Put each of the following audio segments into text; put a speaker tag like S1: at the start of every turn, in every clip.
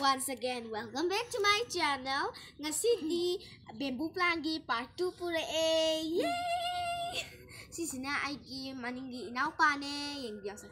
S1: once again, welcome back to my channel. Ngasidi bamboo plant gi part 2 pura yay! Sisina ai gi maningi inau pa ne yang biasa.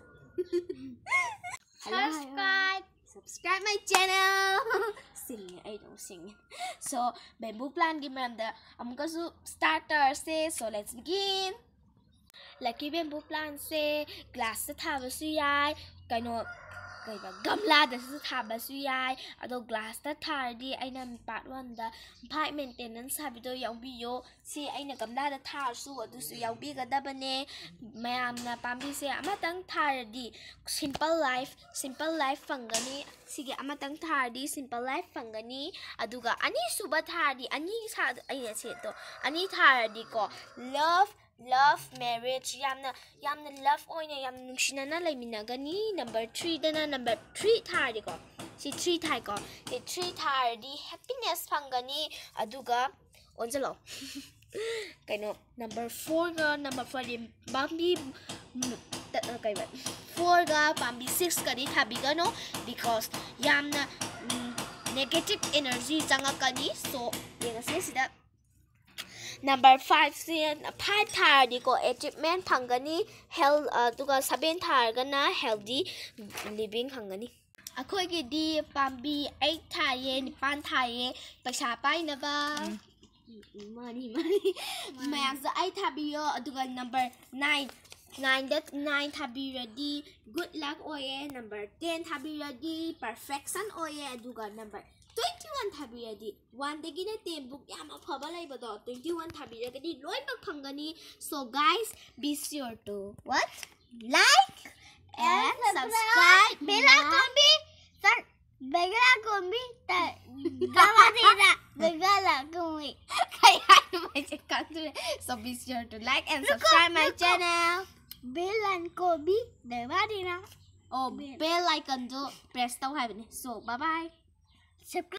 S1: Subscribe my channel. Sing, I don't sing. So bamboo plant gi maramda amuka su starter se, so let's begin. Lucky bamboo plant se glass sa thaba su yai kaino gamla da su thaba su yai ado glass ta thardi aina part 1 da pipe maintenance habido yaubiyo si aina gamla da thar su adu su yaubi ga dabane mayam na pambi se amatang thardi simple life fangani sige amatang thardi simple life fangani aduga ani suba thardi ani sa aina se to ani thardi ko love marriage yamna love oina yam nungsinana laiminagani number 3 dana number 3 thari ko si 3 thai ko si 3 thari happiness phangani aduga onjalo kaino number 4 ga number 4 di bambi kai ba 4 ga bambi 6 ga di thabi ga no because yamna negative energy jangakani so yenga se sida number 5 sin 5 thar di ko achievement phangani health tuga 7 thar gana healthy living phangani akhoi gi di pambi 8 thar ye 9 thar ye paisa pai na ba money mayam za 8 thabiyo aduga number 9 that 9 thabi ready good luck oye number 10 thabi ready perfection oye aduga number 21 thabiradi 1 dagina 10 book yam afaba laibado 21 thabiragadi loimak phangani so guys be sure to what like and subscribe bella kombi so be sure to like and subscribe my channel
S2: bell and kombi
S1: oh bell icon do press tau hai so bye bye.